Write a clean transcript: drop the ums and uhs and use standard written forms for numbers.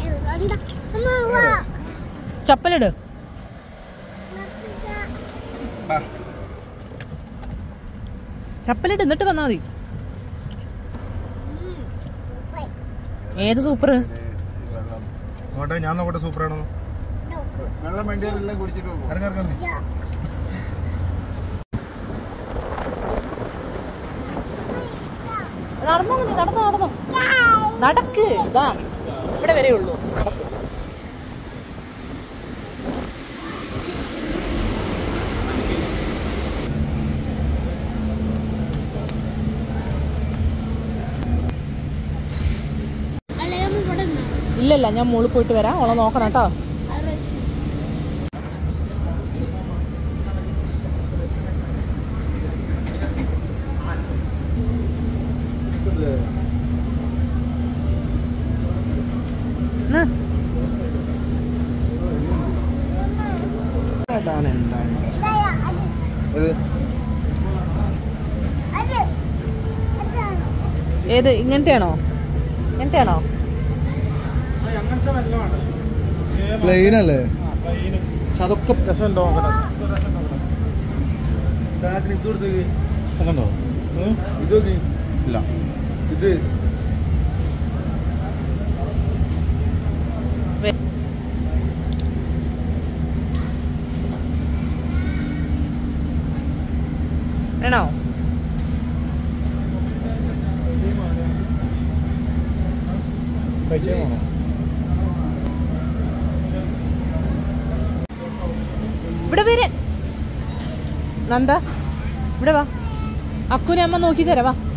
ചപ്പലിട്. ചപ്പലിട്ട് എന്നിട്ട് വന്നാ മതി. ഏത് സൂപ്പർ? ഞാൻ നോക്കട്ടെ സൂപ്പറാണോ. വെള്ളം വേണ്ടിയെല്ലാം കുടിച്ചിട്ട് ഇറങ്ങി. നടന്നോ മതി, നടന്നോ നടക്ക്. ഇതാ ഇവിടെ വരെ ഉള്ളൂ. നടക്ക്. ഇല്ലല്ല, ഞാൻ മുകളിൽ പോയിട്ട് വരാം. ഓളെ നോക്കണം കേട്ടോ. ഏത് ഇങ്ങനത്തെയാണോ? പ്ലെയിൻ അല്ലേ? അതൊക്കെ ഇല്ല. ഇത് വേണോ? ഇവിടെ വരെ നന്ദ, ഇവിടെ വാ. അക്കുനെ അമ്മ നോക്കി തരാം. വാ.